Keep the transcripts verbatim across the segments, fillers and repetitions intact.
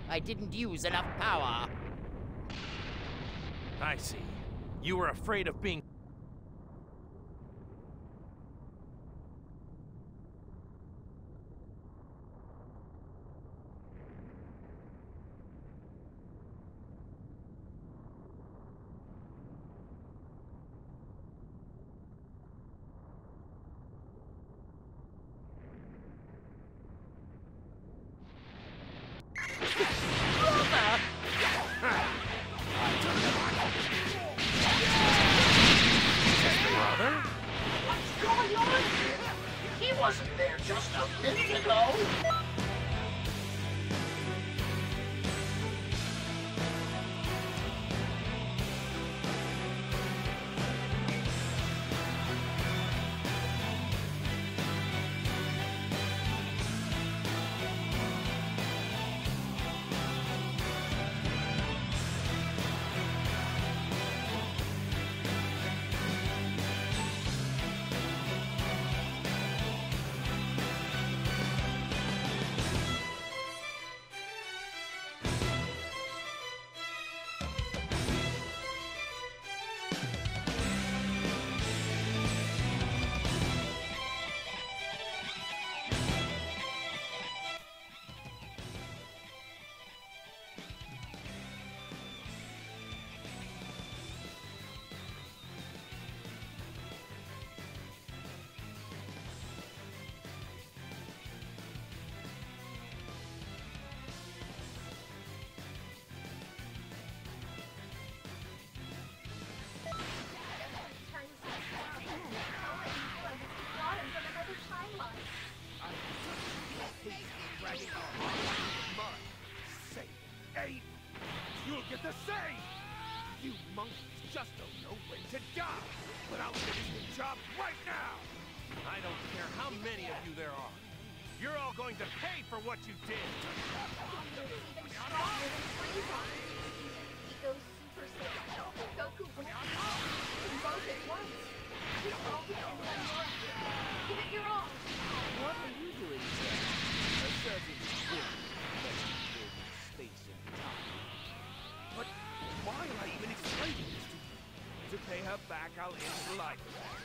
I didn't use enough power. I see. You were afraid of being... Wasn't there just a minute ago? You'll get the same! You monkeys just don't know when to die! But I'll finish the job right now! I don't care how many of you there are. You're all going to pay for what you did! Ego Super Saiyan, Goku Black, both at once. It all depends on your effort. Give it your all. What are you doing, sir? A certain will that you in space and time. But why am I even explaining this to you? To pay her back, I'll end life.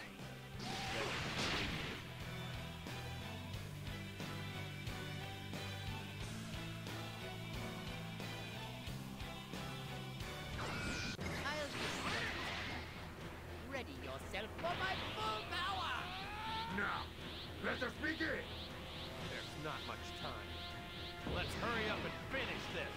I'll ready yourself for my full power! Now, let us begin! There's not much time. Let's hurry up and finish this.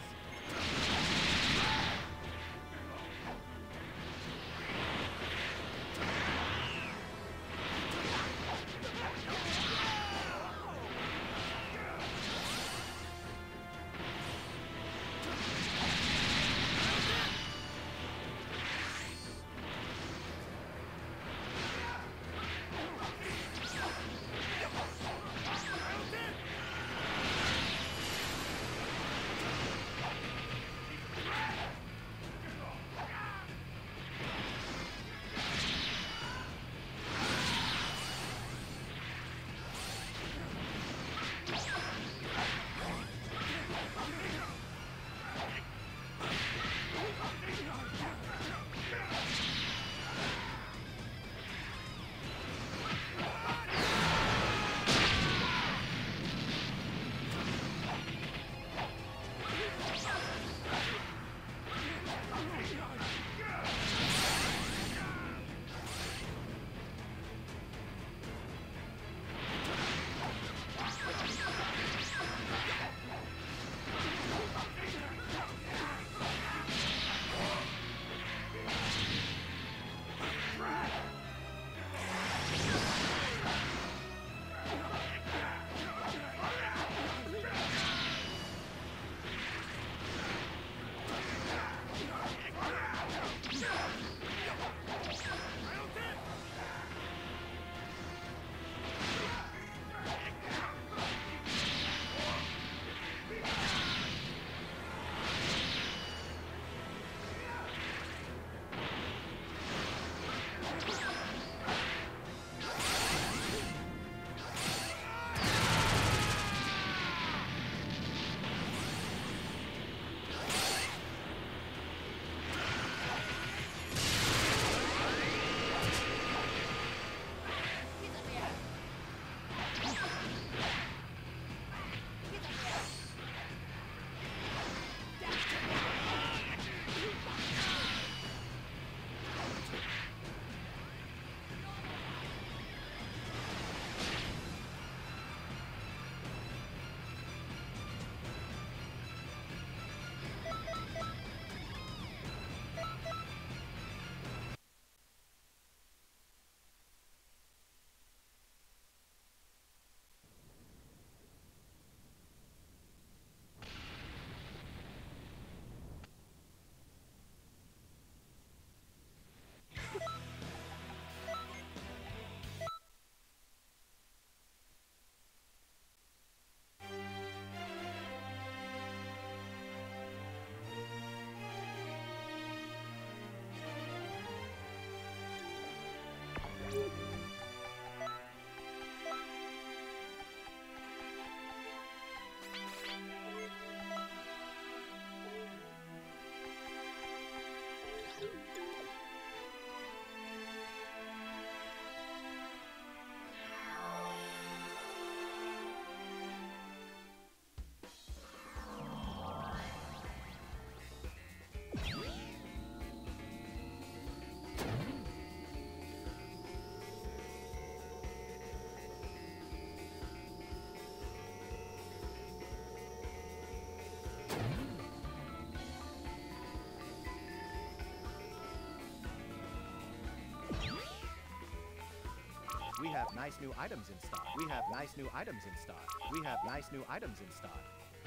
have nice new items in stock. We have nice new items in stock. We have nice new items in stock.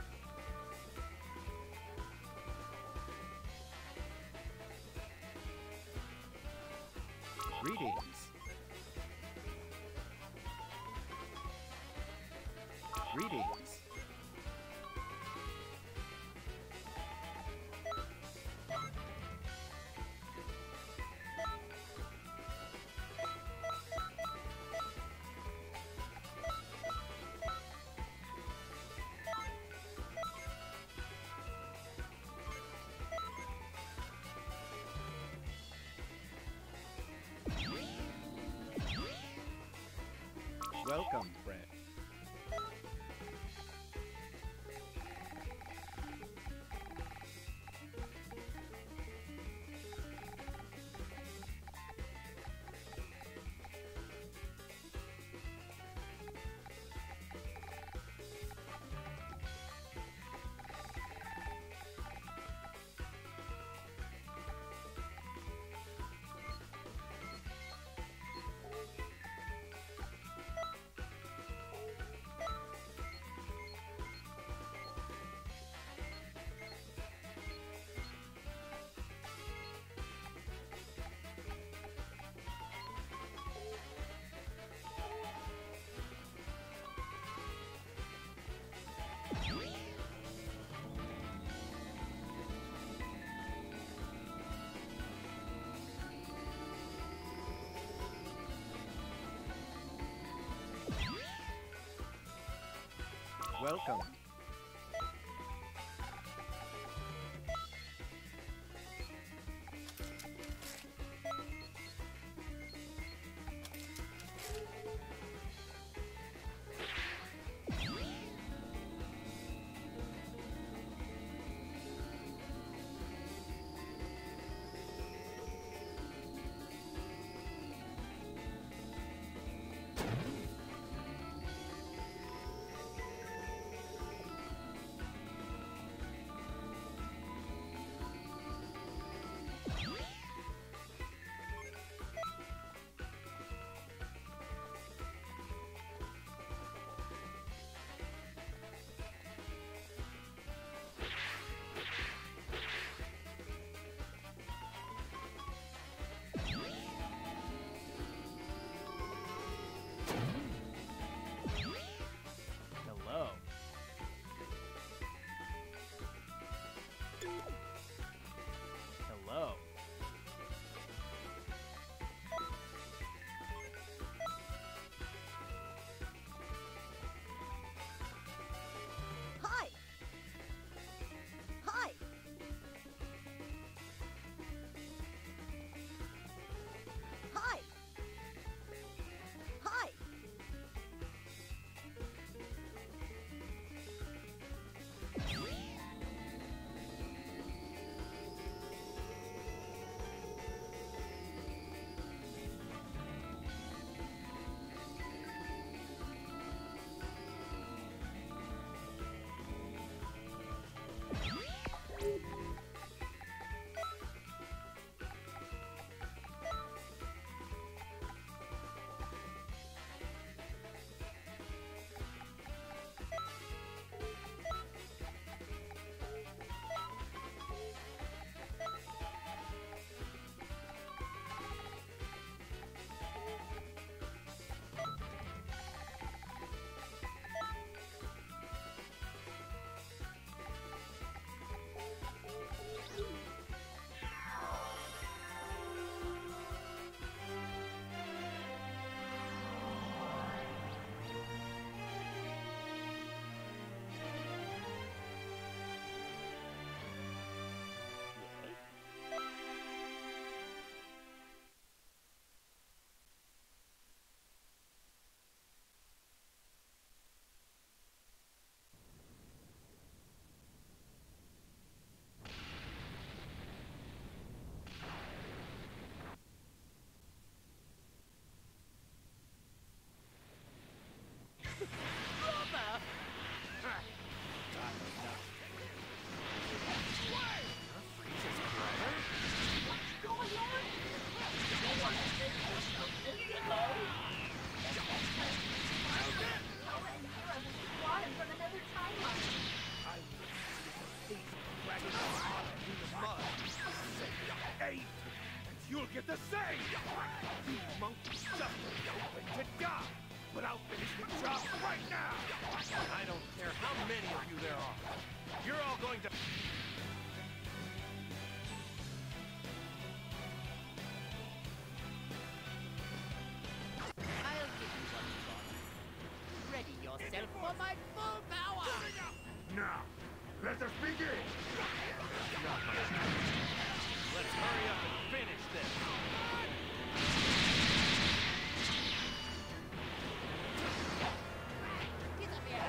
Greetings. Greetings. Welcome, friend. Welcome. I don't care how many of you there are. You're all going to... I'll give you what you want. Ready yourself for my full power! Now, let us begin! Not much time. Let's hurry up and finish this. Get up here!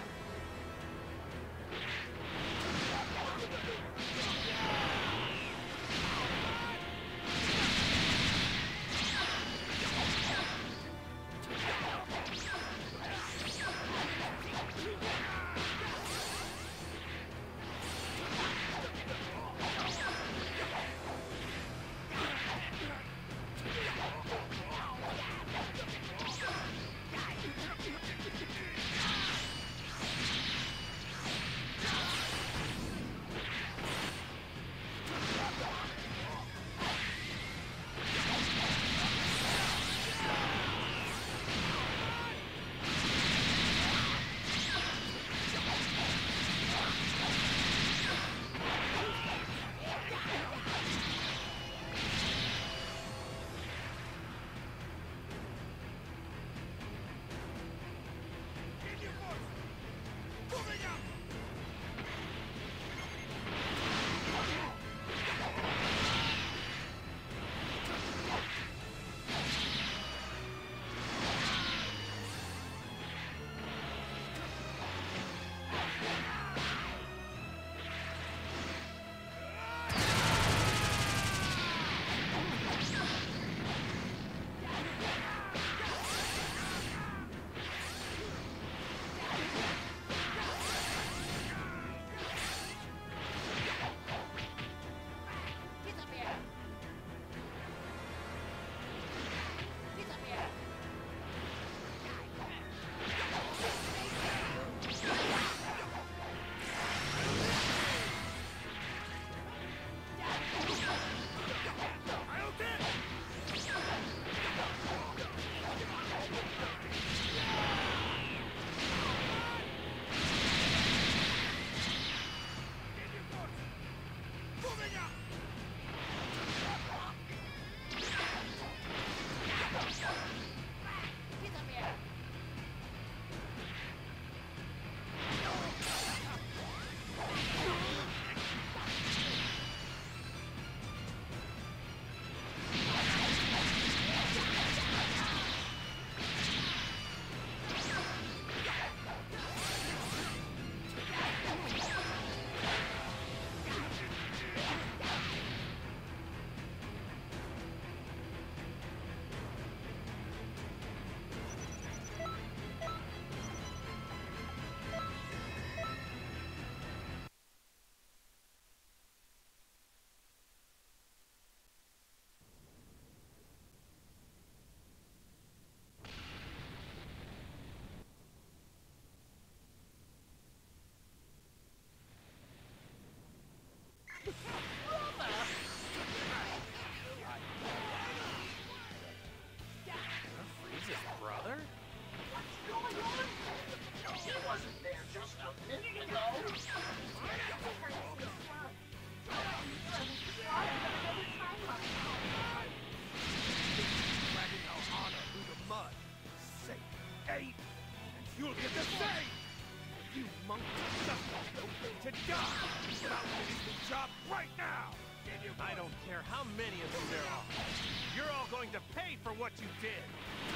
to die without finishing the job right now! I don't care how many of you there are. You're all going to pay for what you did!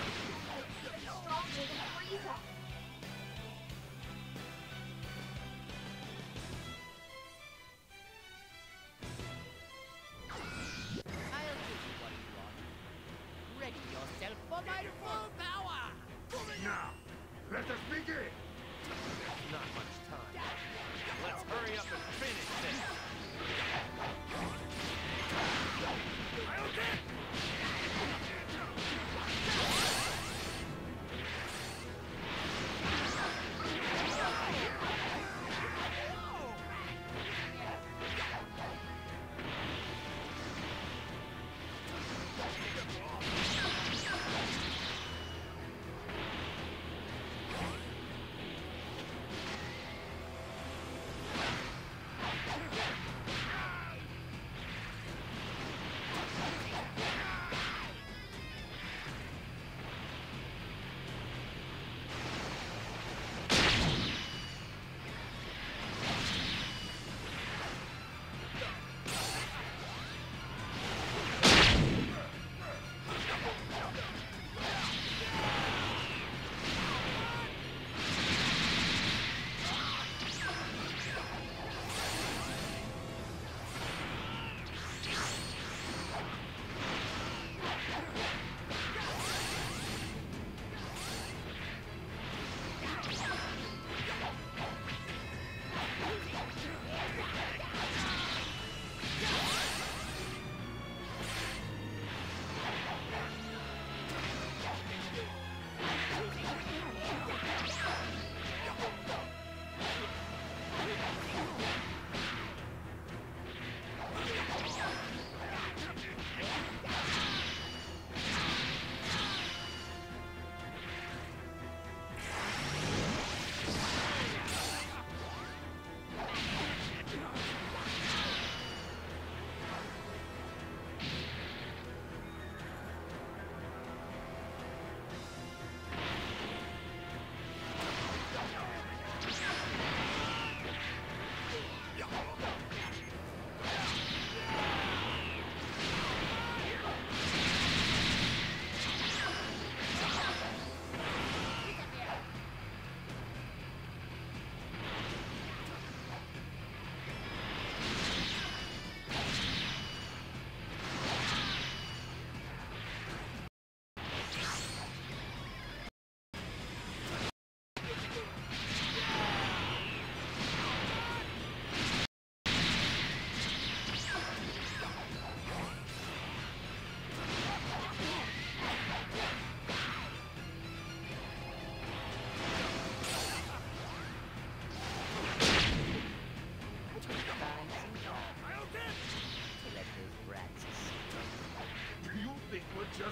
I'll give you what you want. Ready yourself for my full power! Now, let us begin! Not much time. Let's hurry up and finish this! I'll get!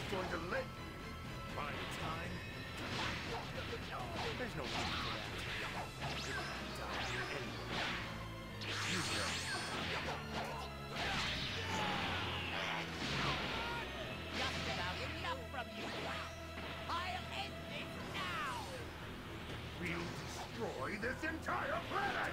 just going to let... By time? There's no need for that. You're gonna die here anyway. You know. Just about enough from you. I'll end this now. We'll destroy this entire planet!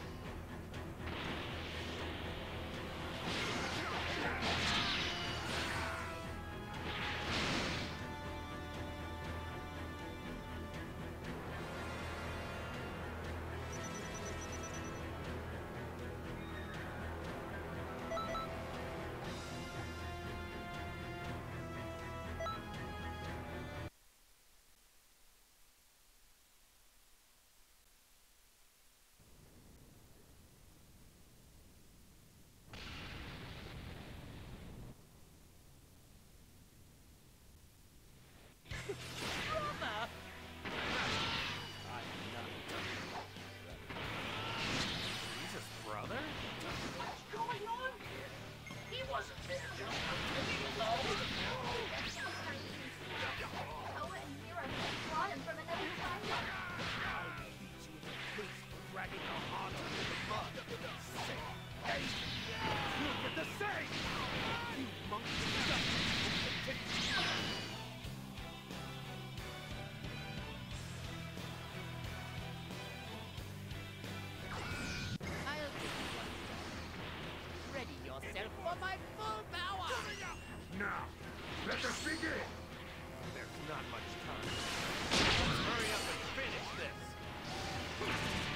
Jesus, brother? What's going on here? He wasn't there. Leave me alone. Koa and Mira brought him from another time. I'll beat you in the face for dragging the Hana into the mud. Say, hey! You'll get the same! You monkey stuff! I'll give you one shot. Ready yourself for my full power. Now, let us begin! There's not much time. Let's hurry up and finish this!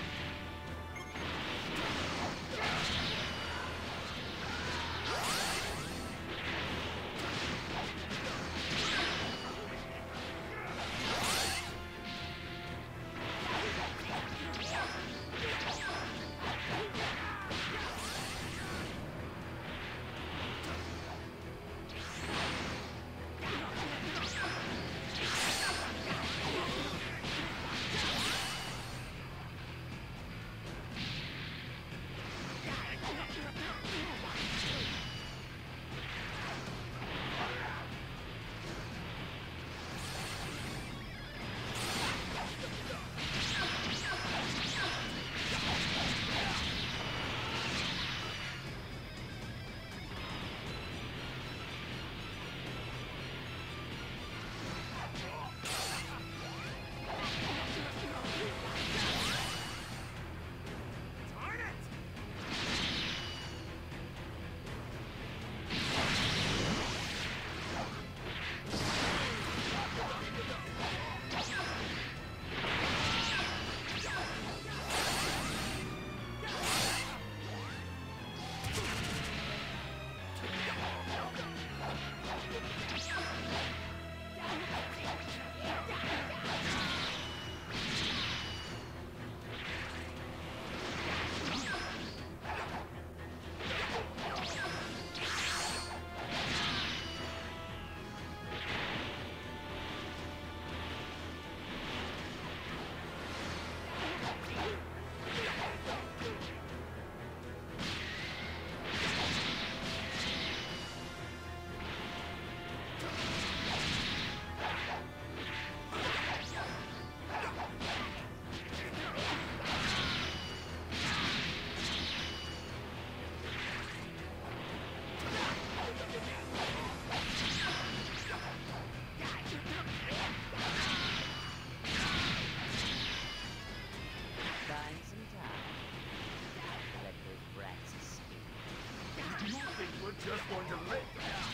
just going to live.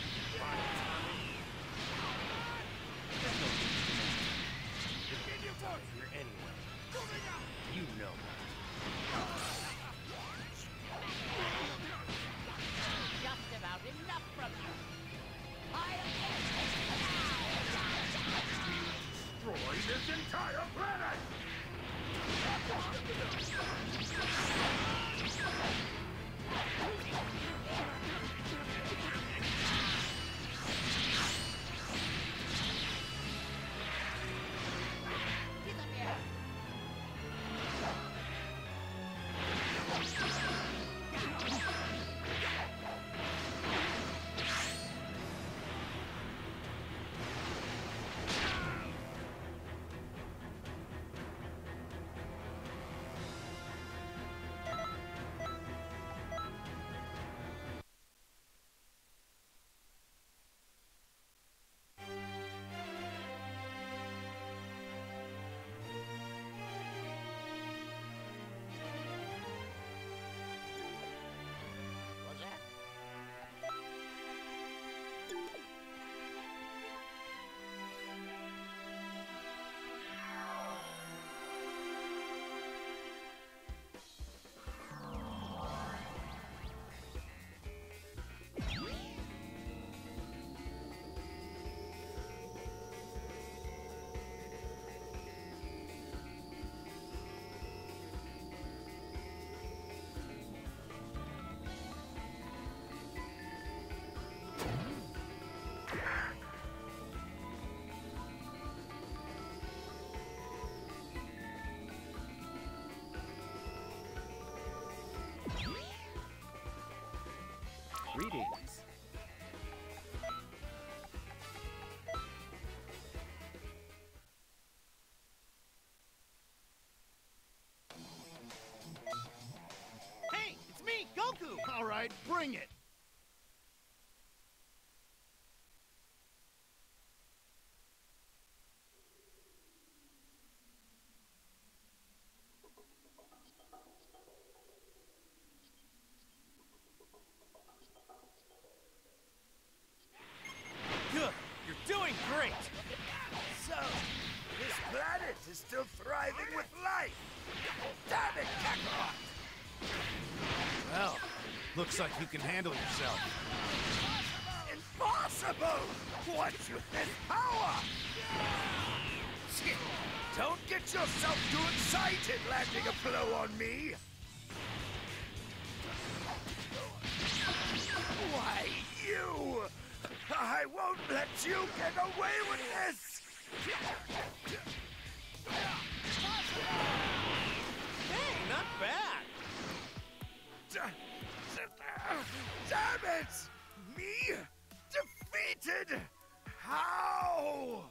Here anyway. You know Just about enough from you. I'll Destroy this entire planet! Greetings. Hey, it's me, Goku! All right, bring it. Good. You're doing great. So, this planet is still thriving with life. Damn it, Kakarot! Well, looks like you can handle yourself. Impossible! What's with this power? Don't get yourself too excited landing a blow on me! Why, you! I won't let you get away with this! Hey, not bad. D- Damn it! Me? Defeated? How?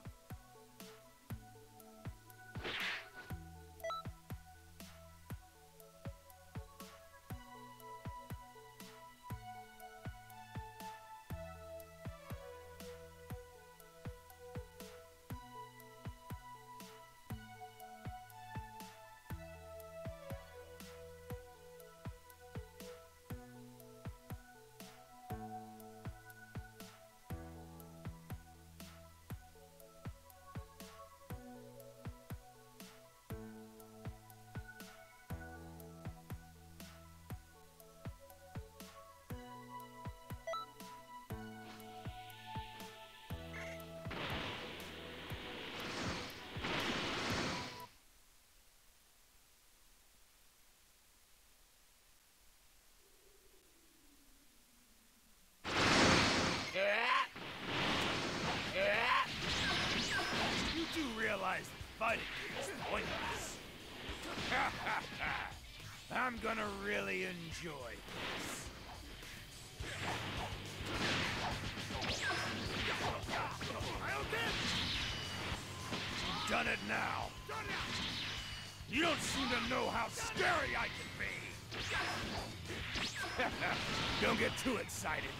You do realize fighting is pointless. I'm gonna really enjoy this. Done it now. You don't seem to know how scary I can be. Don't get too excited.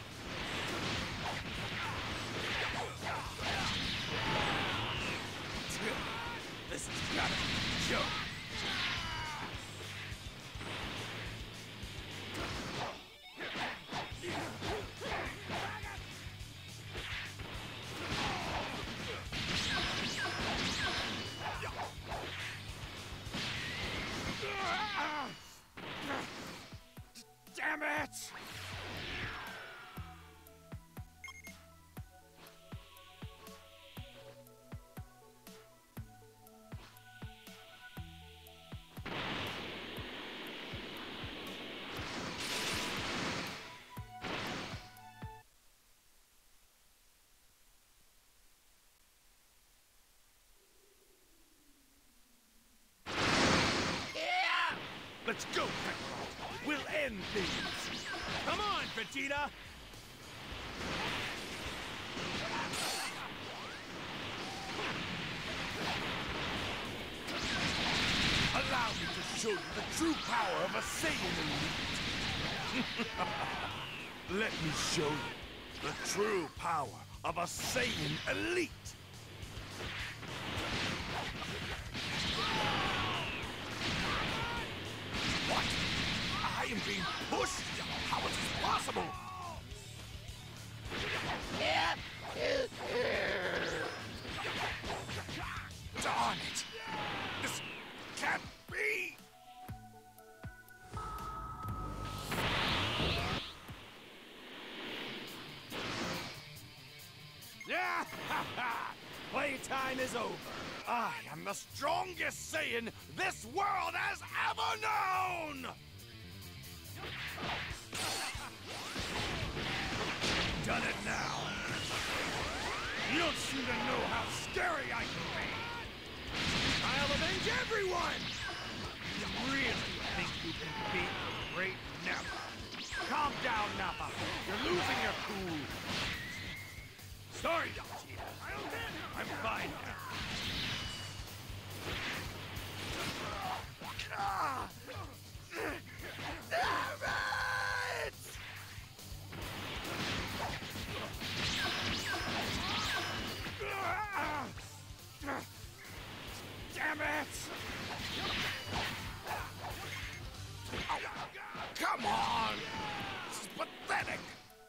This has gotta be a joke. Damn it! Let's go, Kakarot! We'll end things! Come on, Vegeta! Allow me to show you the true power of a Saiyan Elite! Let me show you the true power of a Saiyan Elite! What? I am being pushed? How is this possible? Darn it! This can't be! Yeah! Playtime is over. I am the strongest Saiyan this world has ever known! Done it now. You don't seem to know how scary I can be. I'll avenge everyone! You really think you can beat the great Nappa? Calm down, Nappa. You're losing Danik!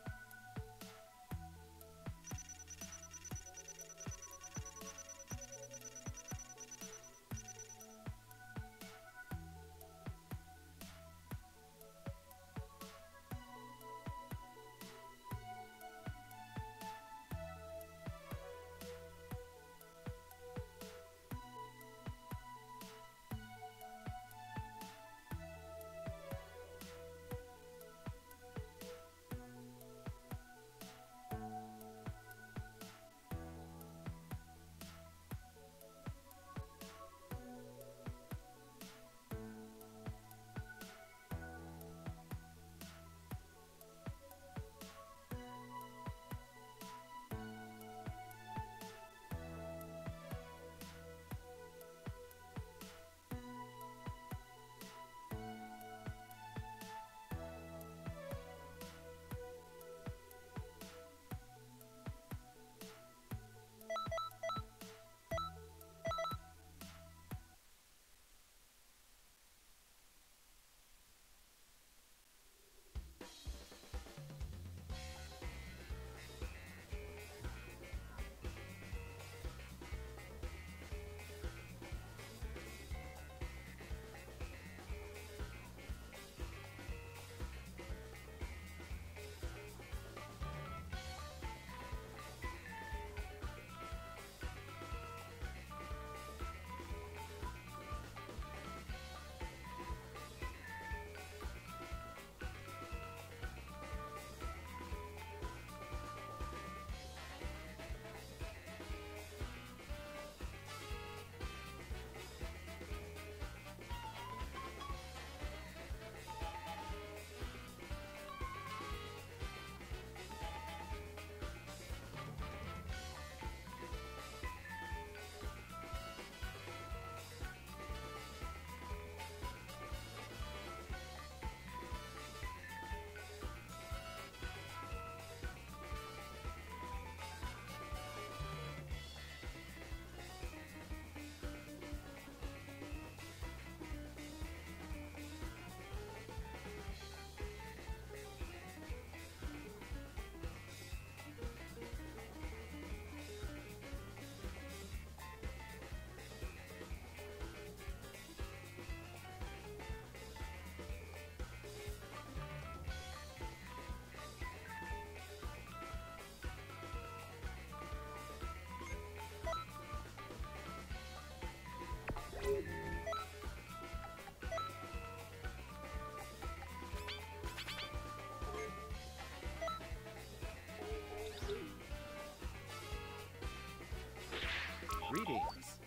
Greetings.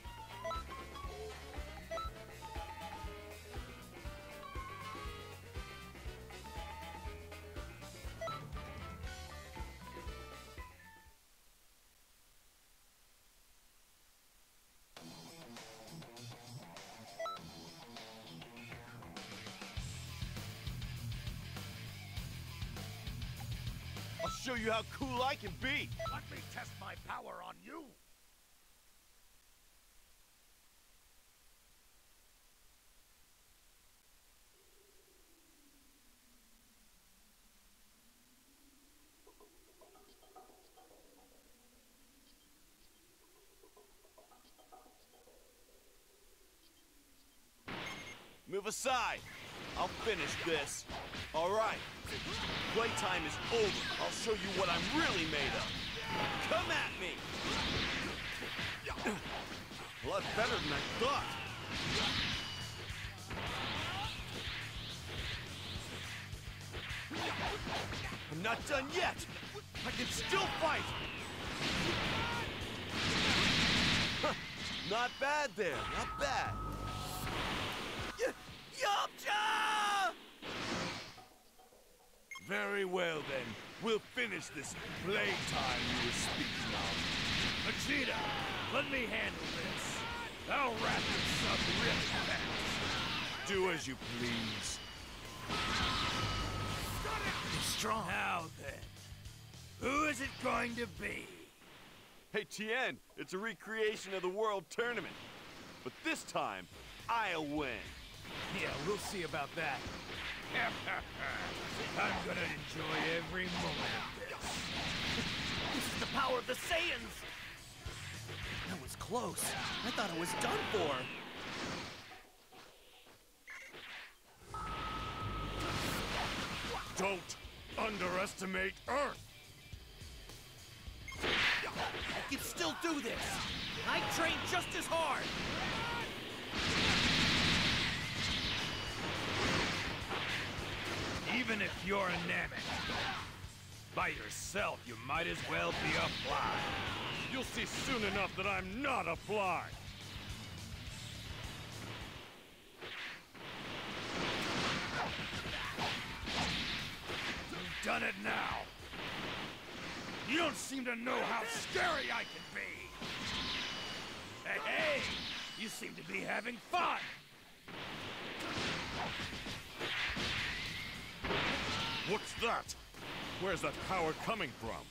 I'll show you how cool I can be! Let me test my power on you! Move aside. I'll finish this. All right. Playtime is over. I'll show you what I'm really made of. Come at me. A lot better than I thought. I'm not done yet. I can still fight. Not bad there. Not bad. Yamcha! Very well, then. We'll finish this playtime you were speaking of. Vegeta, let me handle this. I'll wrap this up really fast. Do as you please. Strong. Now then, who is it going to be? Hey, Tien, it's a recreation of the World Tournament. But this time, I'll win. Yeah, we'll see about that. I'm gonna enjoy every moment of this. This is the power of the Saiyans! That was close. I thought it was done for. Don't underestimate Earth! I can still do this! I train just as hard! Even if you're a Namek, by yourself, you might as well be a fly. You'll see soon enough that I'm not a fly. You've done it now. You don't seem to know how scary I can be. Hey, hey! You seem to be having fun. What's that? Where's that power coming from?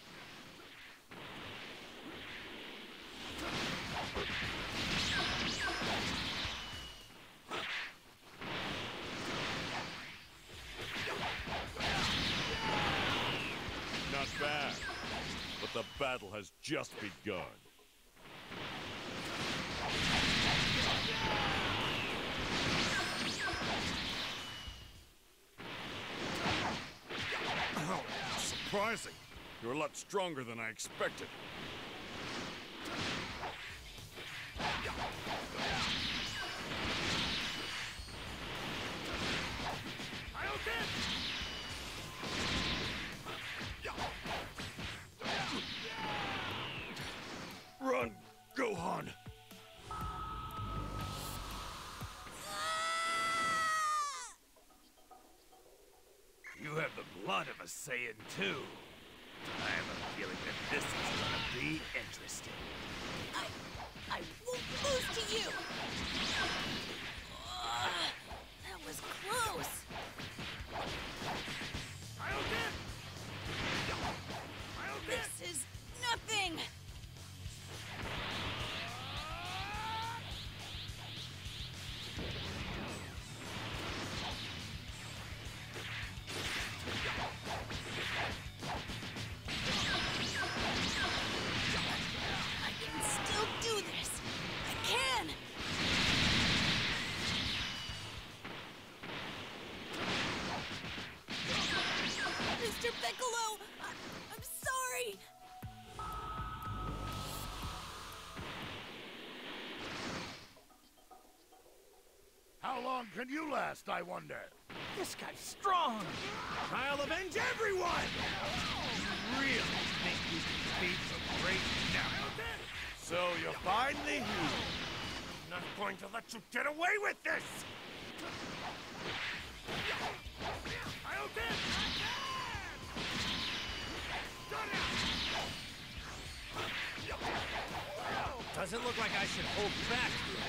Not bad, but the battle has just begun. Oh, surprising. You're a lot stronger than I expected. Run, Gohan! You have the blood of a Saiyan too. I have a feeling that this is gonna be interesting. I... I won't lose to you! Ugh, that was close! This is nothing! I can still do this! I can! Mister Piccolo! I I'm sorry! How long can you last, I wonder? This guy's strong! I'll avenge everyone! You really think you can beat the great Nappa? So you're finally here. I'm not going to let you get away with this! Doesn't look like I should hold back.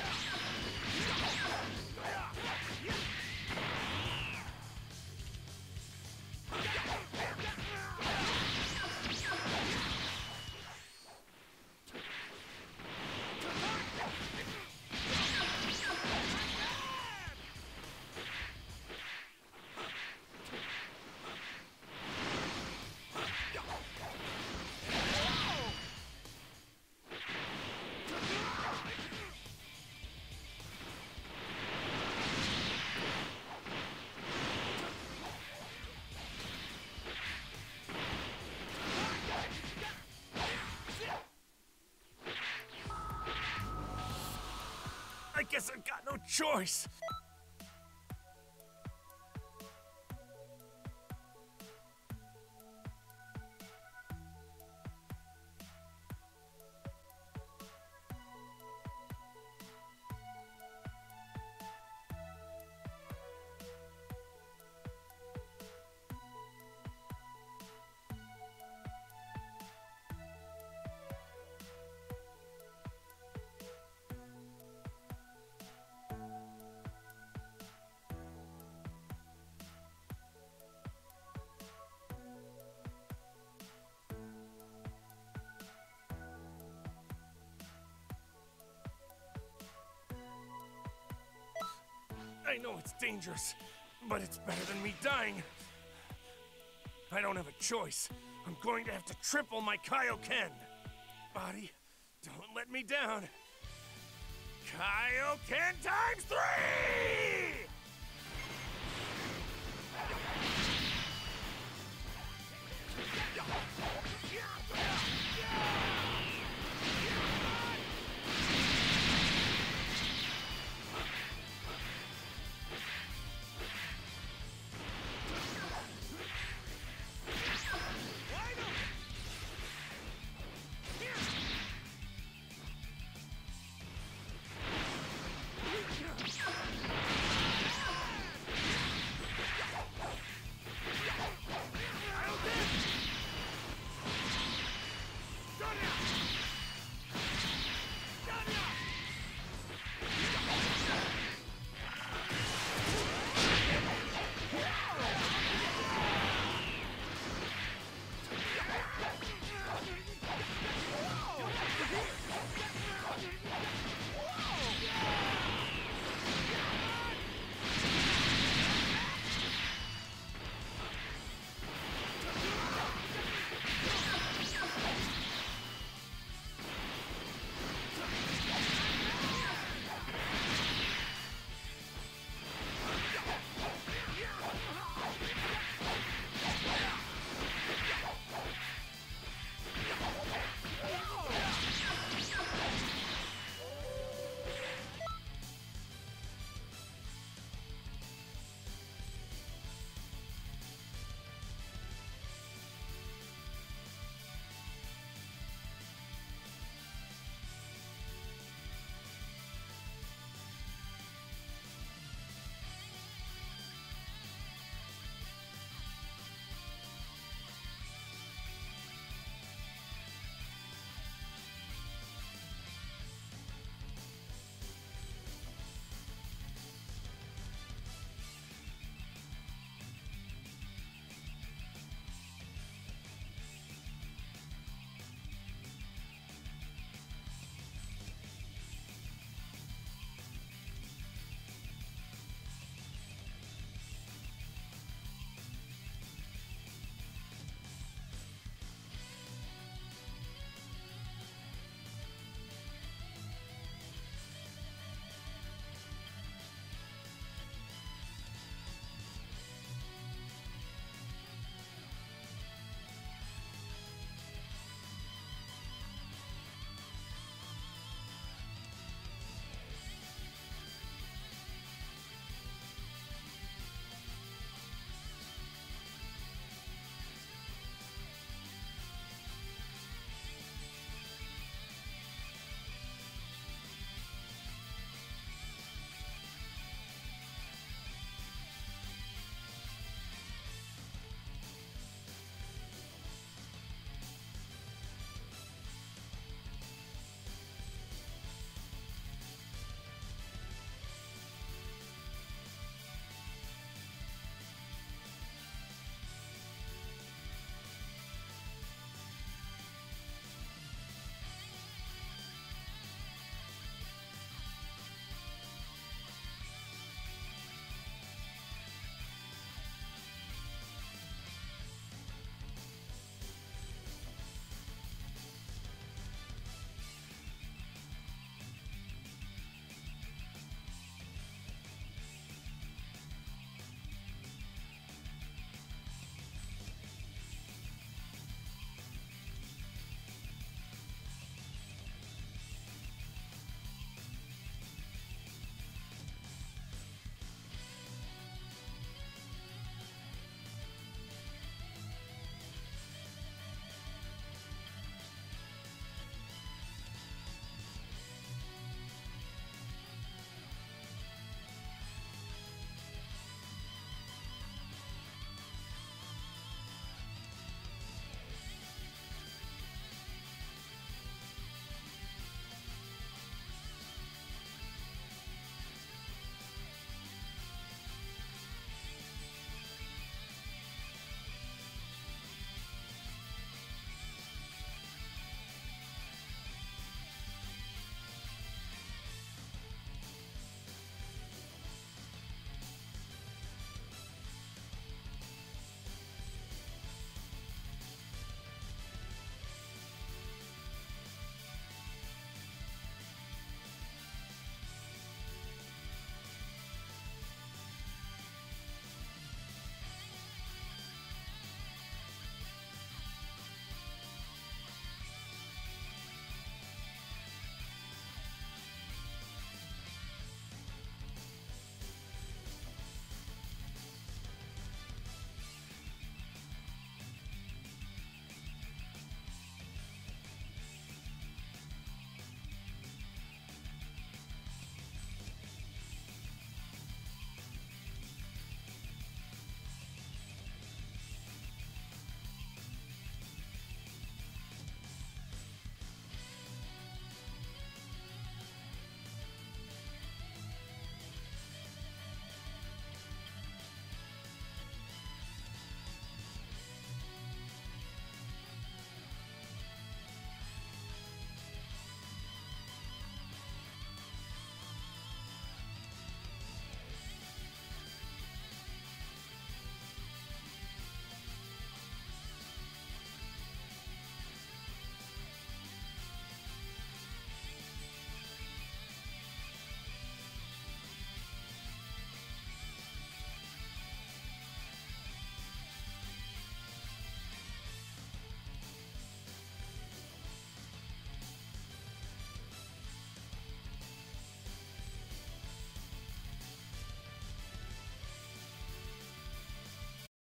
I guess I've got no choice. I know it's dangerous, but it's better than me dying. I don't have a choice. I'm going to have to triple my Kaioken. Body, don't let me down. Kaioken times three!